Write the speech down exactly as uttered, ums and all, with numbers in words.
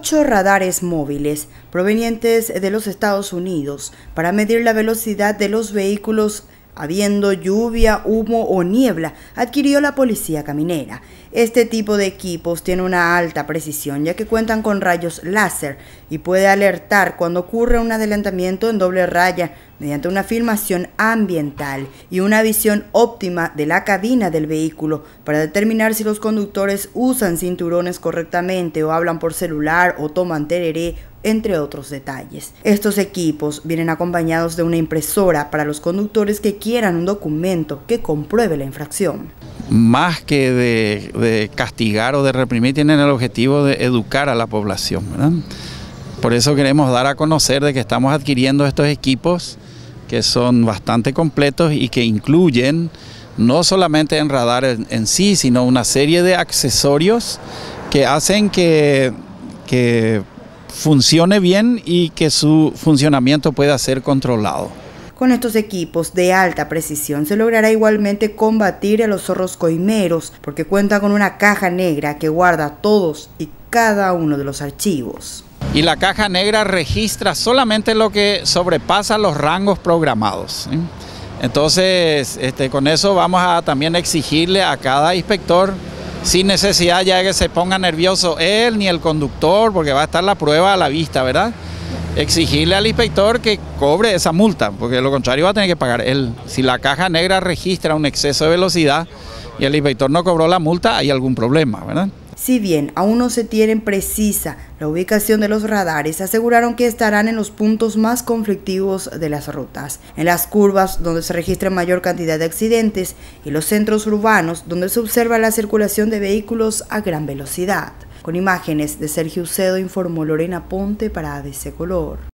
ocho radares móviles provenientes de los Estados Unidos para medir la velocidad de los vehículos habiendo lluvia, humo o niebla, adquirió la policía caminera. Este tipo de equipos tiene una alta precisión ya que cuentan con rayos láser y puede alertar cuando ocurre un adelantamiento en doble raya mediante una filmación ambiental y una visión óptima de la cabina del vehículo para determinar si los conductores usan cinturones correctamente o hablan por celular o toman tereré, entre otros detalles. Estos equipos vienen acompañados de una impresora para los conductores que quieran un documento que compruebe la infracción. Más que de, de castigar o de reprimir, tienen el objetivo de educar a la población, ¿verdad? Por eso queremos dar a conocer de que estamos adquiriendo estos equipos que son bastante completos y que incluyen no solamente en radar en, en sí, sino una serie de accesorios que hacen que, que funcione bien y que su funcionamiento pueda ser controlado. Con estos equipos de alta precisión se logrará igualmente combatir a los zorros coimeros porque cuenta con una caja negra que guarda todos y cada uno de los archivos. Y la caja negra registra solamente lo que sobrepasa los rangos programados, ¿sí? Entonces, este, con eso vamos a también exigirle a cada inspector, sin necesidad ya de que se ponga nervioso él ni el conductor, porque va a estar la prueba a la vista, ¿verdad? Exigirle al inspector que cobre esa multa, porque de lo contrario va a tener que pagar él. Si la caja negra registra un exceso de velocidad y el inspector no cobró la multa, hay algún problema, ¿verdad? Si bien aún no se tiene precisa la ubicación de los radares, aseguraron que estarán en los puntos más conflictivos de las rutas, en las curvas donde se registra mayor cantidad de accidentes y los centros urbanos donde se observa la circulación de vehículos a gran velocidad. Con imágenes de Sergio Ucedo informó Lorena Ponte para A B C Color.